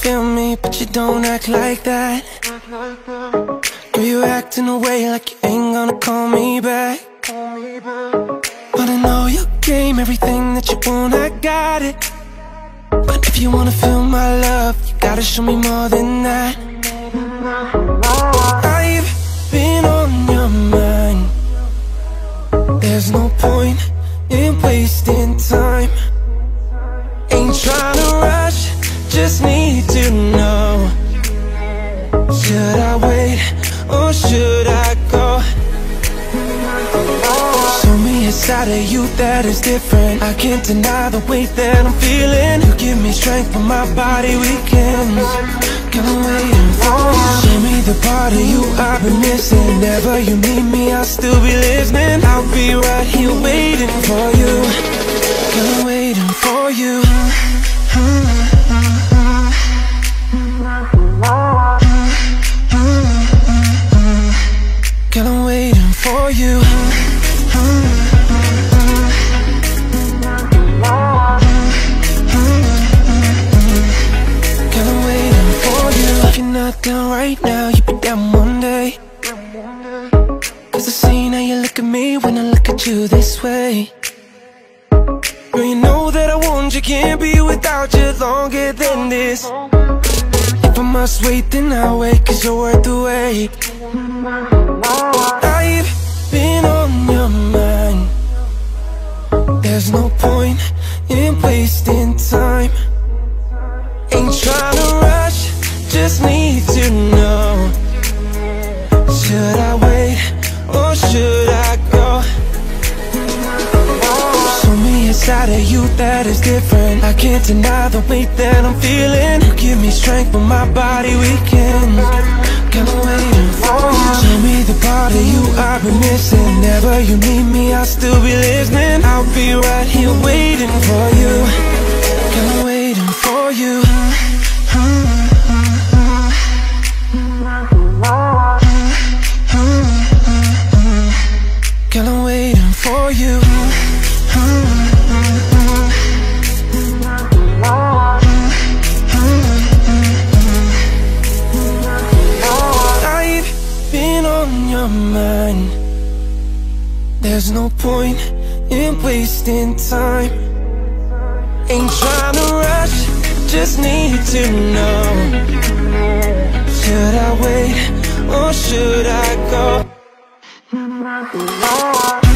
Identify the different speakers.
Speaker 1: feel me, but you don't act like that. Girl, you acting away like you ain't gonna call me back. But I know your game, everything that you want, I got it. But if you wanna feel my love, you gotta show me more than that. I've been on your mind. There's no point in wasting time. Ain't trying to rush, just need to know. Should I wait or should I go? Show me a side of you that is different. I can't deny the weight that I'm feeling. You give me strength for my body weakens. Girl, I'm waiting for you. Show me the part of you I've been missing. Never you need me, I'll still be listening. I'll be right here waiting for you. Girl, I'm waiting for you. Girl, I'm waiting for you. Girl, I'm waiting for you. If you're not down right now, you'll be down one day. 'Cause I see how you look at me when I look at you this way. Girl, you know that I want you, can't be without you longer than this. If I must wait, then I'll wait, 'cause you're worth the wait. I've been on your mind. There's no point in wasting time. Ain't trying to rush, just need to know. Should I wait or should I go? Show me a side of you that is different. I can't deny the weight that I'm feeling. You give me strength when my body weakens. Girl, I'm waiting for you. Show me the part of you I've been missing. Never you need me, I'll still be listening. I'll be right here waiting for you. Girl, I'm waiting for you. Girl, I'm waiting for you. I've been on your mind. There's no point in wasting time. Ain't trying to rush, just need to know. Should I wait or should I go?